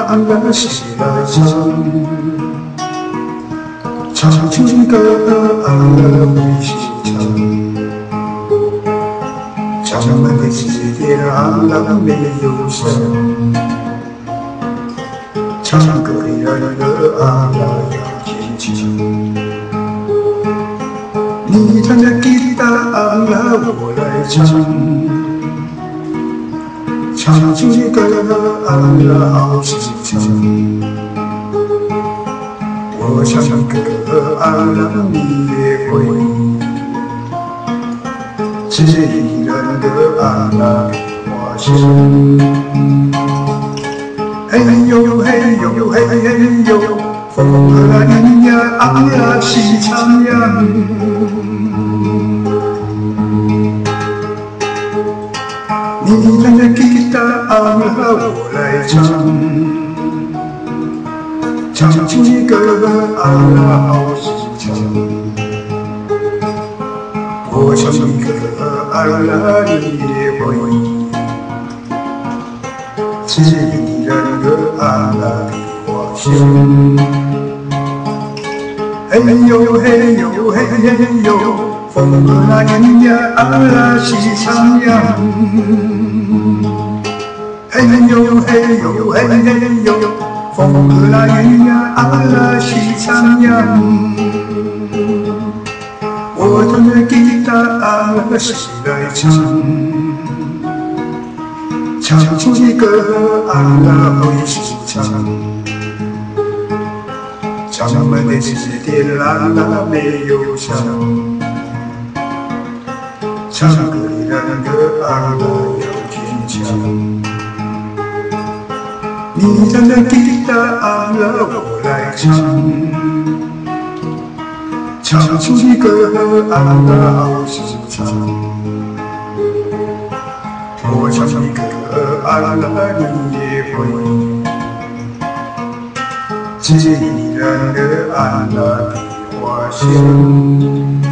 安拉西来唱出一个安拉为心唱，咱们的世界安拉没有想，唱歌的人的安拉要坚强。你弹着吉他，安拉我来唱，唱出一个安拉好心肠。我唱一个安拉你也会，只一人的安拉我想。嘿呦嘿呦嘿嘿呦，风儿啊咿呀安拉西唱呀。你弹着吉他，安拉我来唱，唱出一个安拉好心肠。我唱一个安拉你也会，只一人的安拉比我先。嘿呦嘿呦嘿嘿呦，风儿啊咿呀安拉西唱呀。嘿呦嘿呦嘿嘿呦，风儿啊咿呀安拉西唱呀。我弹着吉他，安拉西来唱，唱出一个安拉会心肠。咱们的世界安拉没有想，唱歌的人的安拉要坚强。你弹着吉他，安拉我来唱，唱出一个安拉好心肠。我唱一个安拉你也会，只一人的安拉比我先。